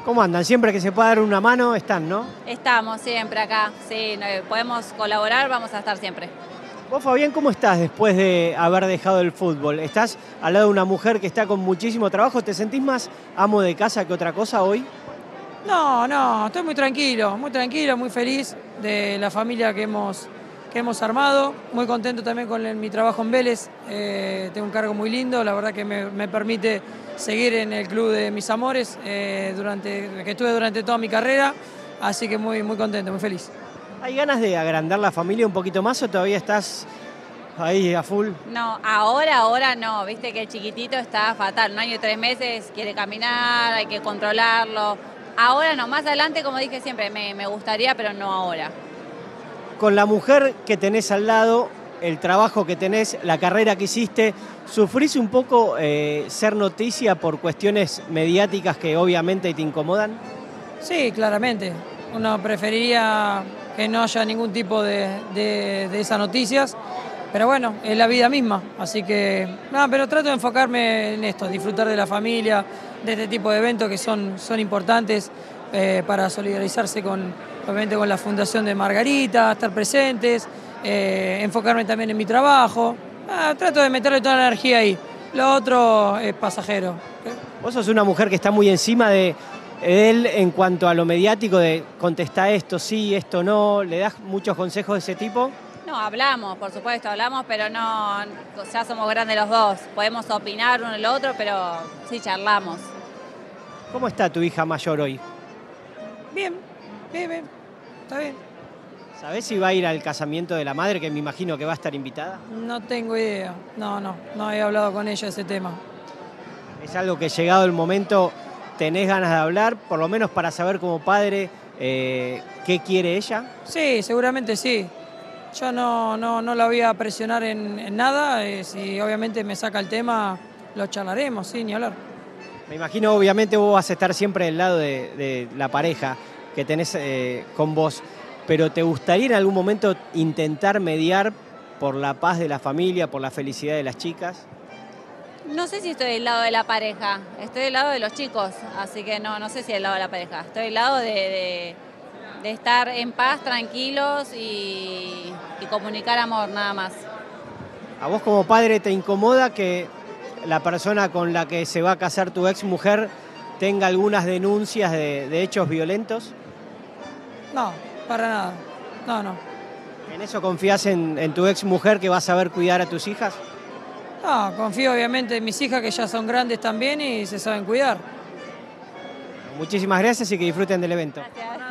¿Cómo andan? Siempre que se pueda dar una mano, están, ¿no? Estamos siempre acá, sí, podemos colaborar, vamos a estar siempre. Vos, Fabián, ¿cómo estás después de haber dejado el fútbol? ¿Estás al lado de una mujer que está con muchísimo trabajo? ¿Te sentís más amo de casa que otra cosa hoy? No, estoy muy tranquilo, muy feliz de la familia que hemos armado, muy contento también con mi trabajo en Vélez, tengo un cargo muy lindo, la verdad que me permite seguir en el club de mis amores, que estuve durante toda mi carrera, así que muy contento, muy feliz. ¿Hay ganas de agrandar la familia un poquito más o todavía estás ahí a full? No, ahora no, viste que el chiquitito está fatal, 1 año y 3 meses, quiere caminar, hay que controlarlo. Ahora no, más adelante, como dije siempre, me gustaría, pero no ahora. Con la mujer que tenés al lado, el trabajo que tenés, la carrera que hiciste, ¿sufrís un poco ser noticia por cuestiones mediáticas que obviamente te incomodan? Sí, claramente. Uno preferiría que no haya ningún tipo de esas noticias, pero bueno, es la vida misma, así que nada, pero trato de enfocarme en esto, disfrutar de la familia, de este tipo de eventos que son importantes para solidarizarse obviamente con la Fundación de Margarita, estar presentes, enfocarme también en mi trabajo, trato de meterle toda la energía ahí, lo otro es pasajero. Vos sos una mujer que está muy encima de él en cuanto a lo mediático, de contestar esto sí, esto no, ¿le das muchos consejos de ese tipo? No, hablamos, por supuesto, hablamos, pero no, ya somos grandes los dos, podemos opinar uno el otro, pero sí charlamos. ¿Cómo está tu hija mayor hoy? Bien, está bien. ¿Sabés si va a ir al casamiento de la madre, que me imagino que va a estar invitada? No tengo idea, no he hablado con ella ese tema. ¿Es algo que llegado el momento tenés ganas de hablar, por lo menos para saber como padre qué quiere ella? Sí, seguramente sí. Yo no la voy a presionar en nada, si obviamente me saca el tema, lo charlaremos, sí, ni hablar. Me imagino, obviamente, vos vas a estar siempre del lado de la pareja que tenés con vos, pero ¿te gustaría en algún momento intentar mediar por la paz de la familia, por la felicidad de las chicas? No sé si estoy del lado de la pareja, estoy del lado de los chicos, así que no sé si del lado de la pareja, estoy del lado de estar en paz, tranquilos y comunicar amor, nada más. ¿A vos como padre te incomoda que la persona con la que se va a casar tu ex mujer tenga algunas denuncias de hechos violentos? No, para nada, no. ¿En eso confías en tu ex mujer que va a saber cuidar a tus hijas? No, confío obviamente en mis hijas que ya son grandes también y se saben cuidar. Muchísimas gracias y que disfruten del evento. Gracias.